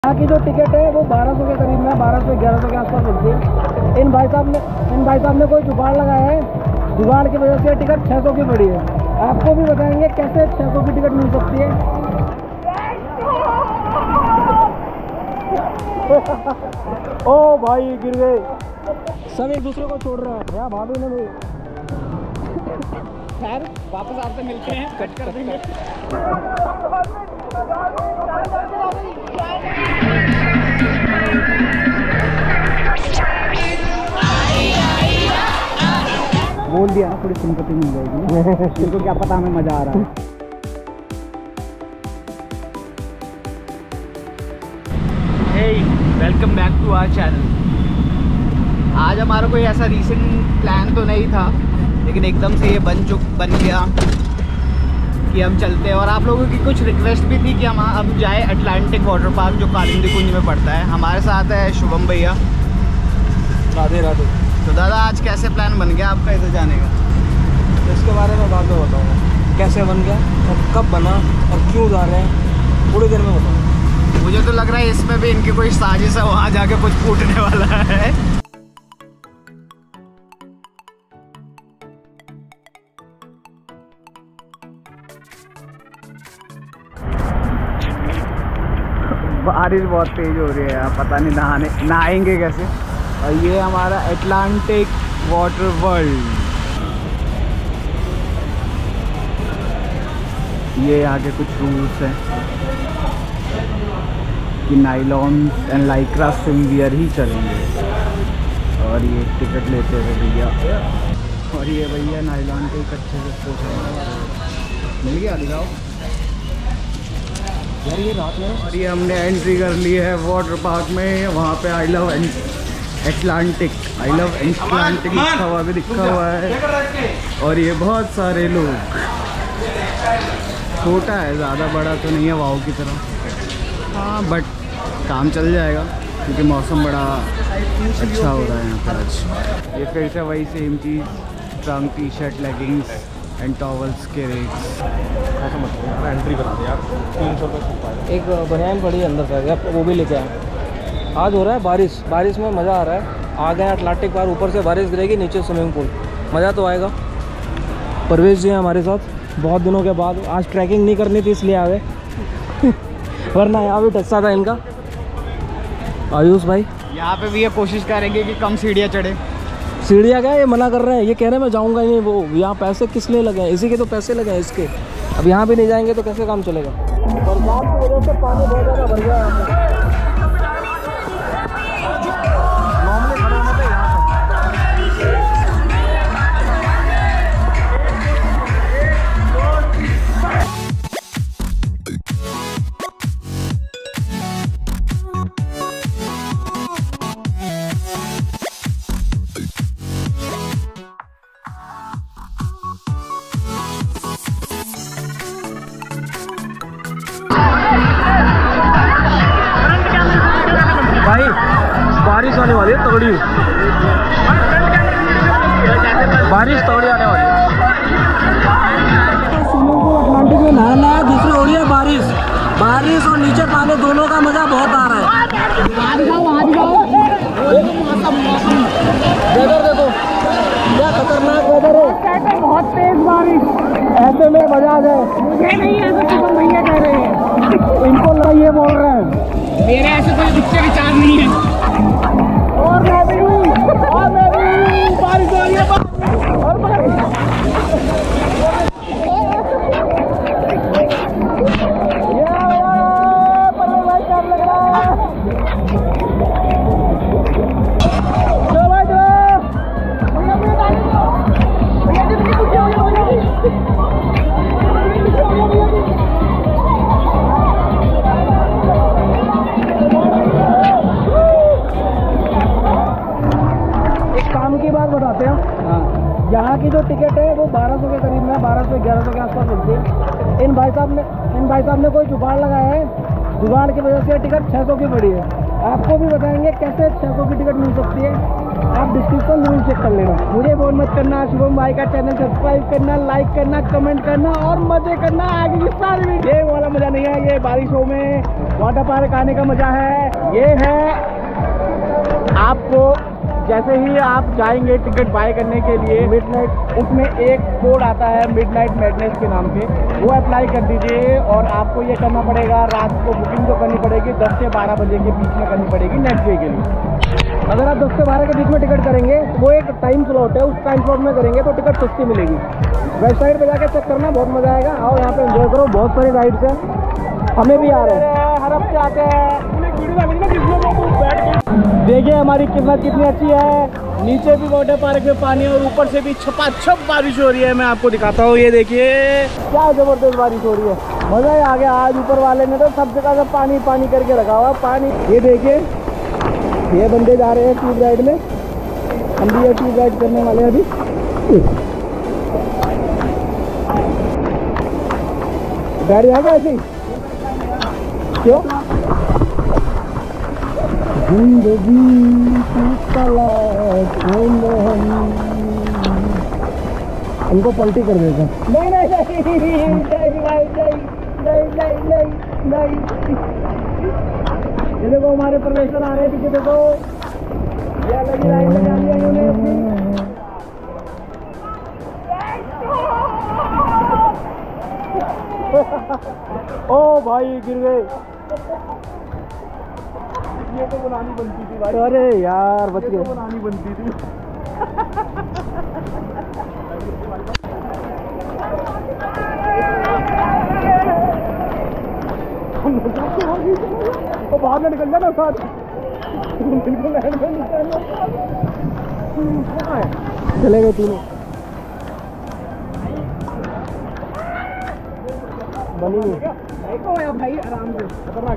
यहाँ की जो टिकट है वो 1200 के करीब में, 1200-1100 के आसपास मिलती है। इन भाई साहब ने कोई जुगाड़ लगाया है, जुगाड़ की वजह से टिकट 600 की पड़ी है। आपको भी बताएंगे कैसे 600 की टिकट मिल सकती है। ओ भाई गिर गए, सब एक दूसरे को छोड़ रहे हैं। यहाँ भाभी ने भी खैर वापस आपसे मिलते हैं, कट कर देंगे। बोल दिया ना, थोड़ी सिंपैथी मिल जाएगी। इनको क्या पता हमें मजा आ रहा है। Hey, welcome back to our channel. आज हमारा कोई ऐसा रीसेंट प्लान तो नहीं था, लेकिन एकदम से ये बन गया कि हम चलते हैं। और आप लोगों की कुछ रिक्वेस्ट भी थी कि हम अब जाए अटलांटिक वाटर पार्क जो कालिंदी कुंज में पड़ता है। हमारे साथ है शुभम भैया। राधे राधे। तो दादा आज कैसे प्लान बन गया आपका इधर जाने का? इसके बारे में बाद में बताऊँगा कैसे बन गया और कब बना और क्यों जा रहे हैं, थोड़ी देर में बताऊँगा। मुझे तो लग रहा है इसमें भी इनकी कोई साजिश है, वहाँ जाके कुछ फूटने वाला है। बारिश बहुत तेज हो रही है यार, पता नहीं नहाएंगे कैसे। और ये हमारा अटलांटिक वाटर वर्ल्ड, ये यहाँ के कुछ रूल्स हैं कि नाइलॉन एंड लाइक्रा स्विमवियर ही चलेंगे। और ये टिकट लेते हुए भैया, और ये भैया नाइलॉन के अच्छे से पूछ रहे हैं। मिल गया, दिखाओ यार ये रात में। और ये हमने एंट्री कर ली है वाटर पार्क में। वहाँ पे आई लव अटलांटिक लिखा हुआ भी दिखा हुआ है। और ये बहुत सारे लोग, छोटा है, ज़्यादा बड़ा तो नहीं है वाव की तरह। हाँ बट काम चल जाएगा क्योंकि मौसम बड़ा अच्छा हो रहा है यहाँ पर आज। ये फिर से वही सेम चीज़, trunk, T shirt, leggings and towels के रेट्स। ऐसा मत करो, एंट्री करा दे यार, 300 रुपये। एक बनियान पड़ी है अंदर से, वो भी लेके आए। आज हो रहा है बारिश में मज़ा आ रहा है। आ गए अटलांटिक पार्क, ऊपर से बारिश गिरेगी, नीचे स्विमिंग पूल, मज़ा तो आएगा। परवेश जी हैं हमारे साथ बहुत दिनों के बाद। आज ट्रैकिंग नहीं करनी थी इसलिए आ गए वरना यहाँ भी टस्सा था इनका। आयुष भाई यहाँ पे भी ये कोशिश करेंगे कि कम सीढ़ियाँ चढ़े। सीढ़ियाँ क्या, ये मना कर रहे हैं, ये कह रहे हैं मैं जाऊँगा ही नहीं। वो यहाँ पैसे किस लिए लगे हैं, इसी के तो पैसे लगे हैं इसके। अब यहाँ भी नहीं जाएंगे तो कैसे काम चलेगा। बरसात की वजह से पानी बहुत ज़्यादा भर गया यहाँ पे। नॉर्मली खड़े होने पे यहाँ भाई बारिश आने वाली है तगड़ी, बारिश तगड़ी आने वाली है। अटलांटिक में नहाना है, दूसरी हो रही है बारिश और नीचे पानी, दोनों का मजा बहुत आ रहा है। वेदर देखो क्या खतरनाक वेदर है, बहुत तेज बारिश। ऐसे में मजा आ जाए। मुझे नहीं, ऐसे तो भैया कह रहे हैं, इनको लगा ये बोल रहे हैं। मेरे ऐसे कोई दुख विचार नहीं है। और मैं भी हूँ, बारिश हो रही है यहाँ की जो टिकट है वो 1200 के करीब में, 1200-1100 के आसपास मिलती है। इन भाई साहब ने कोई जुगाड़ लगाया है, जुगाड़ की वजह से टिकट 600 की पड़ी है। आपको भी बताएंगे कैसे 600 की टिकट मिल सकती है। आप डिस्क्रिप्शन जरूर चेक कर लेना। मुझे बोल मत करना, शुभम भाई का चैनल सब्सक्राइब करना, लाइक करना, कमेंट करना और मजे करना। आगे की सारी ये वाला मजा नहीं है, ये बारिशों में वाटर पार्क आने का मजा है ये है, आपको जैसे ही आप जाएंगे टिकट बाय करने के लिए मिडनाइट, उसमें एक कोड आता है मिडनाइट मैडनेस के नाम से, वो अप्लाई कर दीजिए और आपको ये करना पड़ेगा, रात को बुकिंग तो करनी पड़ेगी 10 से 12 बजे के बीच में करनी पड़ेगी नेक्स्ट डे के लिए। अगर आप 10 से 12 के बीच में टिकट करेंगे वो एक टाइम स्लॉट है, उस टाइम स्लॉट में करेंगे तो टिकट सस्ती मिलेगी। वेबसाइट पे जाके चेक करना, बहुत मजा आएगा। आओ यहाँ पे एंजॉय करो, बहुत सारी राइड्स हैं, हमें भी आ रहे हैं, हर हफ्ते आते हैं। देखिए हमारी किस्मत कितनी अच्छी है, नीचे भी वाटर पार्क में पानी और ऊपर से भी छपाछप बारिश हो रही है। मैं आपको दिखाता हूँ, ये देखिए क्या जबरदस्त बारिश हो रही है, मजा ही आ गया। आज ऊपर वाले ने तो सब जगह से पानी पानी करके रखा हुआ पानी। ये देखिए ये बंदे जा रहे हैं ट्यूब राइड में, हम भी ये ट्यूब राइड करने वाले हैं अभी। गाड़ी आ गया ऐसे ही क्यों? जिंदगी उनको पलटी कर देते हैं। नहीं नहीं ये देखो हमारे प्रोफेसर आ रहे हैं पीछे, देखो ये अलग ही लाइन में डाली है उन्होंने अपनी। ओ भाई गिर गए, ये तो बनानी बनती थी भाई। अरे यार बच गए, बनानी बनती थी। तो बाहर में निकल जाना साथ, बिल्कुल चले गए तीनों। बनी नहीं भाई आराम से,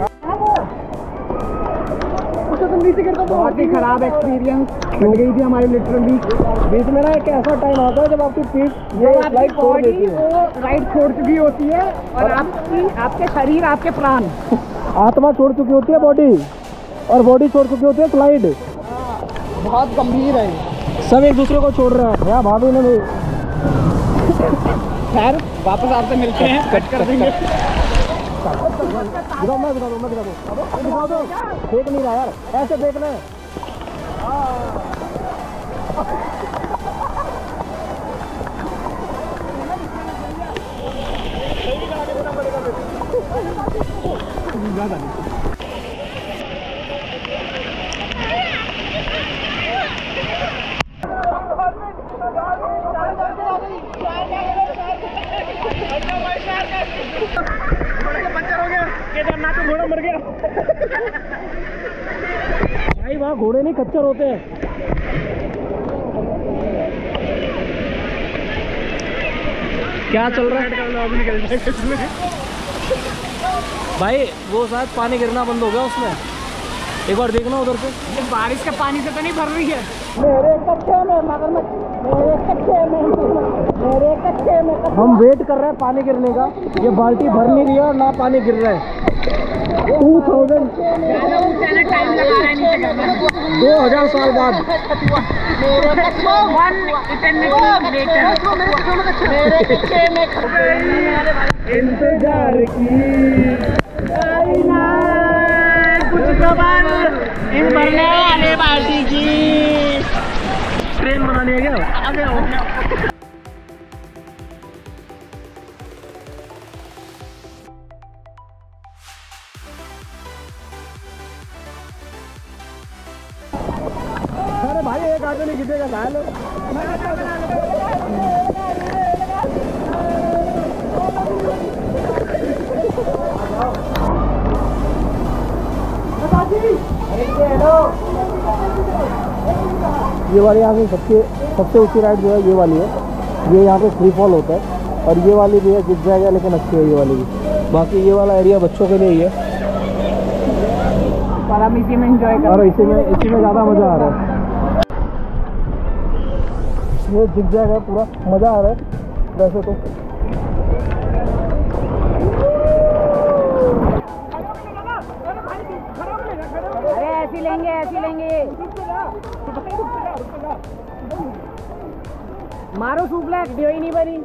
बहुत ही खराब एक्सपीरियंस हो गई थी हमारी लिटरली। बीच में ना एक ऐसा टाइम आता है जब आपकी पीठ ये फ्लाइट छोड़ देती है, राइड छोड़ चुकी होती है और आपके शरीर, आपके प्राण, आत्मा छोड़ चुकी होती है बॉडी, और बॉडी छोड़ चुकी होती है फ्लाइट। बहुत गंभीर है, सब एक दूसरे को छोड़ रहे हैं। यहाँ भाभी ने भी खैर वापस आपसे मिलते हैं, कट कर देंगे। दिखा दो, फेंक नहीं रहा यार, ऐसे फेंकना है। केदारनाथ में घोड़ा मर गया भाई, वहाँ घोड़े नहीं खच्चर होते हैं। क्या चल रहा है भाई? वो शायद पानी गिरना बंद हो गया उसमें, एक बार देखना उधर से। ये बारिश के पानी से तो नहीं भर रही है। मेरे कच्चे में मगरमच्छ, मेरे कच्चे में, मेरे कच्चे में। हम वेट कर रहे हैं पानी गिरने का, ये बाल्टी भर नहीं रही है और ना पानी गिर रहा है। 2000 टाइम लगा रहा है नीचे गिरने में। 2000 साल बाद इंतजार की कुछ खबर इन भरने वाले बाल्टी की। ट्रेन बनाने है क्या? आगे हो गया। अरे भाई एक आगे नहीं गिरेगा, घायल हो। ये वाली यहाँ की सबसे ऊंची राइड जो है ये वाली है, ये यहाँ पे फ्री फॉल होता है, और ये वाली भी है जिग जाएगा, लेकिन अच्छी है ये वाली भी। बाकी ये वाला एरिया बच्चों के लिए ही है, पर हम इसी में एंजॉय कर, और इसी में ज़्यादा मज़ा आ रहा है। ये जिग जाएगा, पूरा मज़ा आ रहा है वैसे तो। अरे ऐसी लेंगे, ऐसी लेंगे। मारो सुप्लेक्स, वीडियो ही नहीं बनी।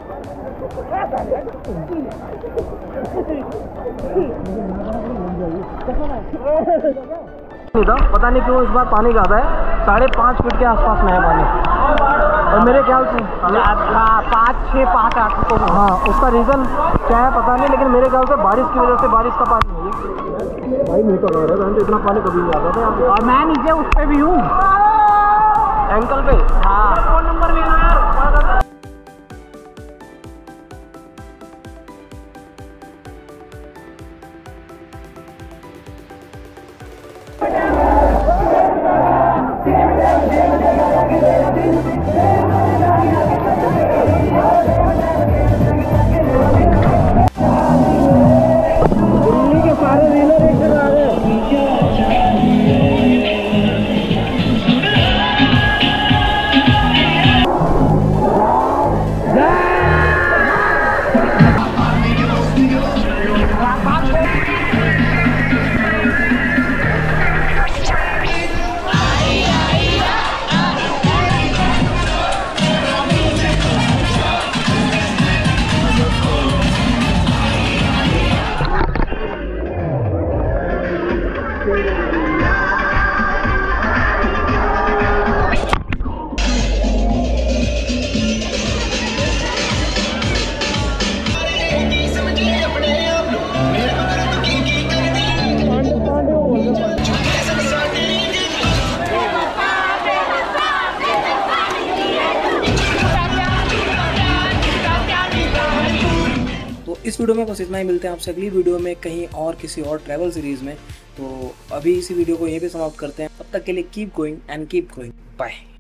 नहीं था, पता नहीं क्यों इस बार पानी ज़्यादा है, 5.5 फीट के आसपास में है पानी। और मेरे ख्याल से 5, 6, 5, 8 तो हाँ, उसका रीज़न क्या है पता नहीं, लेकिन मेरे ख्याल से बारिश की वजह से बारिश का पानी है ये। भाई मुँह तो लग रहा है, इतना पानी कभी नहीं आता था यहाँ पे। और मैं नीचे उस पे भी हूँ, एंकल पे। हाँ। फोन नंबर ले लो यार। दिल्ली के सारे रीलर एक जगह आ गए। इस वीडियो में बस इतना ही। मिलते हैं आपसे अगली वीडियो में कहीं और किसी और ट्रैवल सीरीज़ में। तो अभी इसी वीडियो को यहीं पे समाप्त करते हैं। तब तक के लिए keep going and keep growing. Bye.